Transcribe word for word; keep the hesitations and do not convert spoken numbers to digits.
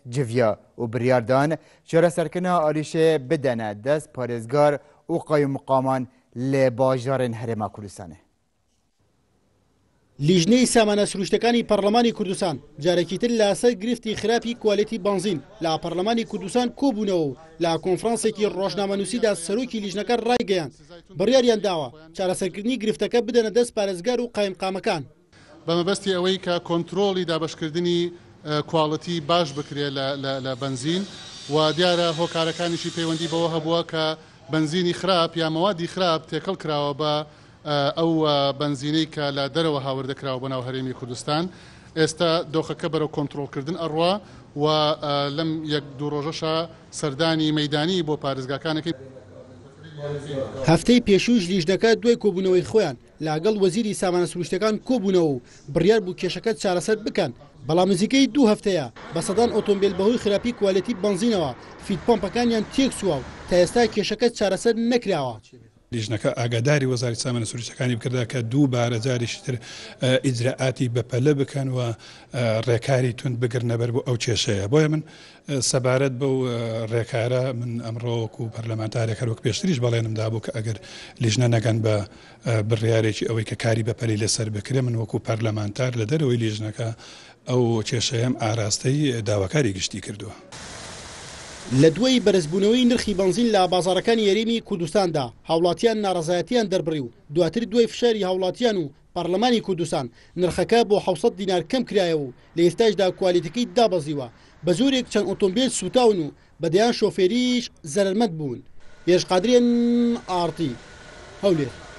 جویا و بریاردان چرا سرکنا آلیشه بدنه دست پارێزگار و قایم مقامان لباجارن هرما کوردستانه. لیژنەی سامانە سروشتەکانی پەرلەمانی کوردستان جارێکی تر لەسەر گرفتی خراپی کوالێتی بانزین لە پەرلەمانی کوردستان کۆبوونەوە و لە کۆنفرانسێکی ڕۆژنامەنووسیدا سەرۆکی لیژنەکە ڕایگەیاند بڕیاریان داوە چارەسەرکردنی گرفتەکە بدەنە دەست پارێزگار و قایمقامەکان بە مەبەستی ئەوەی کە کۆنتڕۆڵی دابەشکردنی کوالەتی باش بکرێت لە بنزین و دیارە هۆکارەکانیشی پەیوەندی بەوە هەبووە کە بنزینی خراپ یا مەوادی خراپ تێکەڵ کراوە بە ئەو بنزینەی کە لە دەرەوە هاوردەکراوە بە ناو هەرێمی کوردستان. ئێستا دۆخەکە بەرەو کۆنتڕۆڵکردن ئەڕوا و لەم یەک دوو ڕۆژەشە سەردانی مەیدانی بۆ پارێزگاکانەکەی. هەفتەی پێشووش لیژنەکە دوای کۆبوونەوەی خۆیان لەگەڵ وەزیری سامانە سروشتەکان کۆبوونەوە و بڕیار بوو کێشەکە چارەسەر بکەن. بەڵام نزیکەی دوو هەفتەیە بە سەدان ئۆتۆمبیل بەهۆی خراپی کوالەتی بنزینەوە فیت پۆمپەکانیان تێک سووە و تا ئێستا کێشەکە چارەسەر نەکراوە. لیژنەکە ئاگاداری وەزارەتی سامانە سروشتەکانی بکردا کە دووبارە جارێکی تر ئیجراعاتی بەپەلە بکەن و ڕێکاری تون بگرنە بەر بۆ ئەو کێشەیە. بۆیە من سەبارەت بەو ڕێکارە من ئەمڕۆوەکو پەرلەمانتارێک هەروەک پێشتریش بەڵێنمدا بوو کە ئەگەر لیژنە نەگەن بە بڕیارێکی ئەوەی کە کاری بەپەلی لەسەر بکرێ من وەکو پەرلەمانتار لە دەرەوەی لیژنەکە ئەو کێشەیەم ئاراستەی داواکاری گشتی کردووە. لە دوای بەرزبوونەوەی نرخی بنزین لە بازاڕەکانی یاریمی کوردستاندا هاوڵاتیان ناڕەزایەتیان دەربڕی و دواتر دوای فشاری هاوڵاتیان و پەرلەمانی کوردستان نرخەکە بۆ حوسەد دینار کەم کرایەوە و لە ئێستاشدا کوالیتەکەی دابەزیوە بە زۆرێک چەند ئۆتۆمبیل سوتاون و بەدەیان شۆفێریش زەرمەند بوون. هێژقادرێن ئارتی هەولێر.